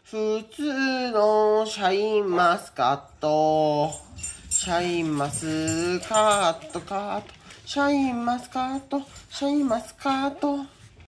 普通のシャインマスカット。シャインマスカット、シャインマスカット、シャインマスカット。